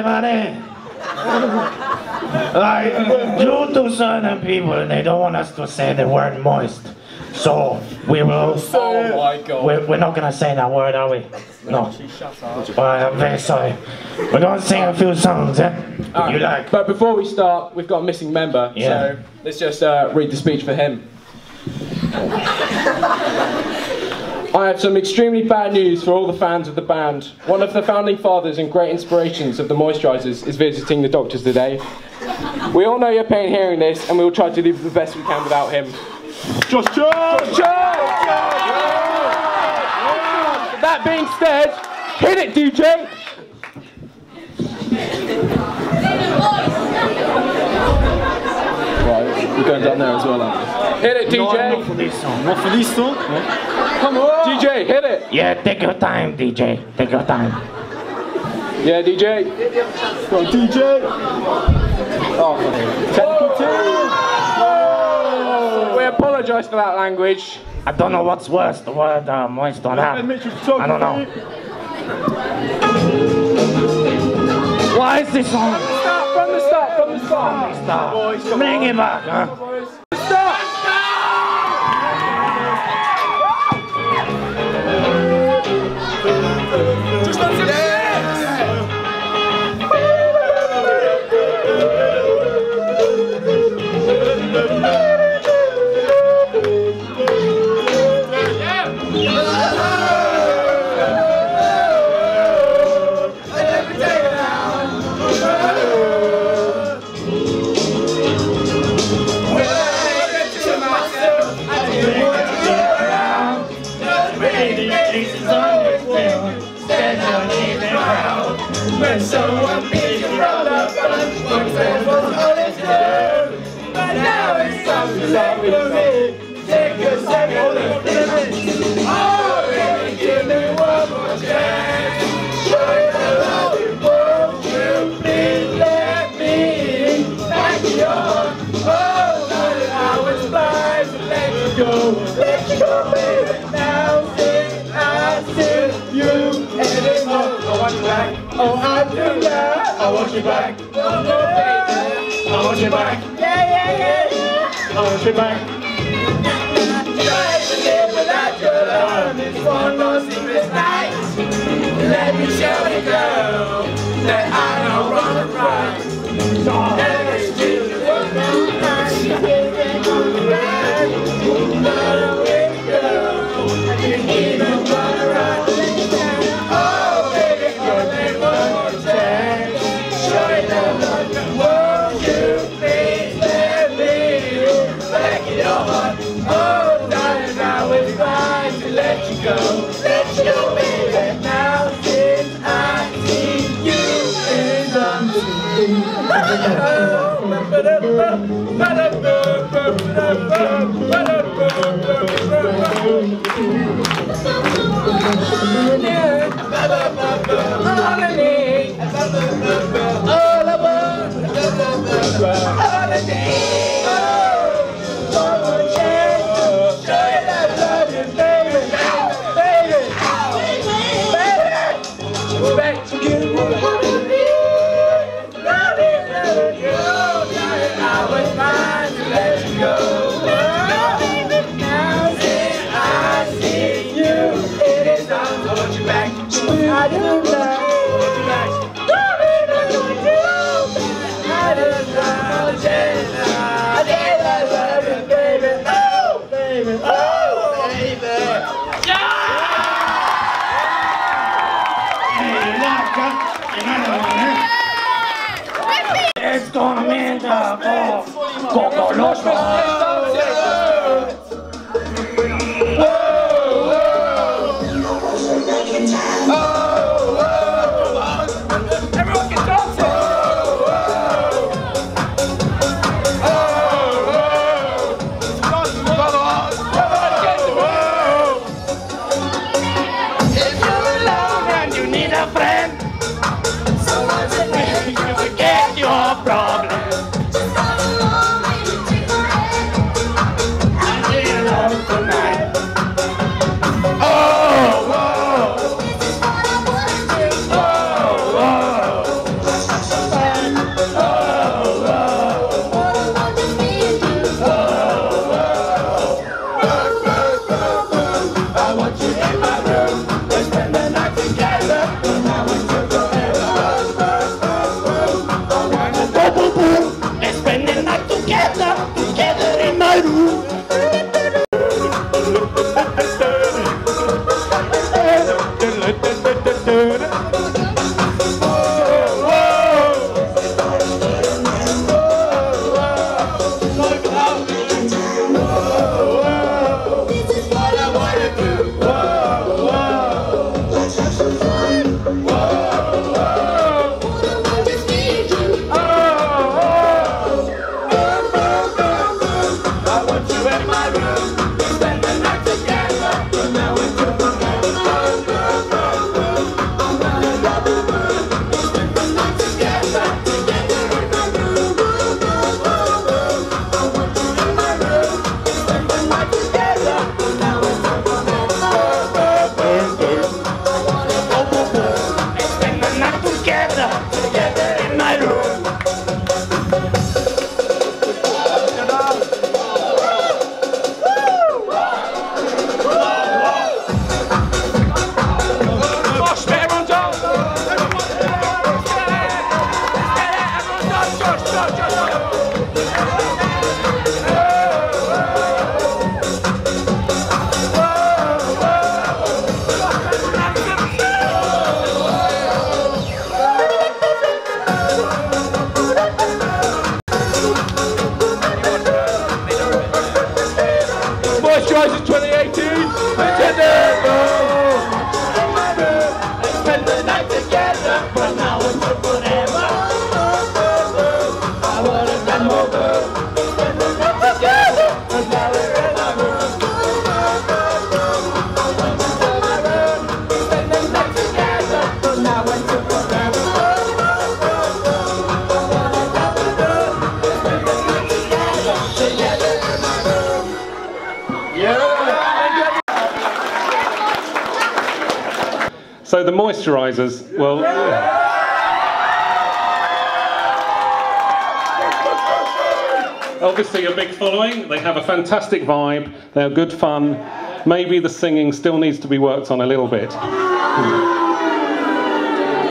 everybody. Like, due to certain people, they don't want us to say the word moist. So, we will... Oh my God. We're not gonna say that word, are we? No. I'm very sorry. We're gonna sing a few songs, yeah? You like? But before we start, we've got a missing member, so let's just read the speech for him. I have some extremely bad news for all the fans of the band. One of the founding fathers and great inspirations of the Moisturisers is visiting the doctors today. We all know your pain hearing this, and we will try to do the best we can without him. Just Josh! That being said, hit it, DJ! Right, we're going down there as well, aren't we? Hit it, DJ! No, not for this song. Not for this song? No? Come on! DJ, hit it! Yeah, take your time, DJ. Take your time. Yeah, DJ! Go on, DJ! Oh, technical team! We apologise for that language. I don't know what's worse, the word moist or not. I don't know. Why is this song? From the start. Boys, bring it back, huh? Stop! Just let it when someone beats you from the front, one time was all it's done. But now it's time to let me take a second look at it. Oh, baby, give me one more chance. Show you the love you want. Will you please let me back your heart? Oh, darling, I was blind to let you go. Let you go, baby. Now since I see you anymore, I want you back. Oh, I do now. I want you back. Oh, baby. I want you back. Yeah. I want you back. Try to live without your love. It's one of those secret nights. Let me show you, girl, that I know wrong and right. And it's just one more night. You can't go back. Not away, girl. I can even run around. Let you go, baby. Now since I see you in the It's gonna mean the Coco Loco. Everyone can dance it! If you're alone and you need a friend, someone to make you forget your problems. Moisturisers 2018. Spend the night together, but now it's forever. I wanna come over. Spend the night together, but now it's forever. Spend the night together, but now it's forever. So the Moisturisers, well, obviously a big following. They have a fantastic vibe. They're good fun. Maybe the singing still needs to be worked on a little bit.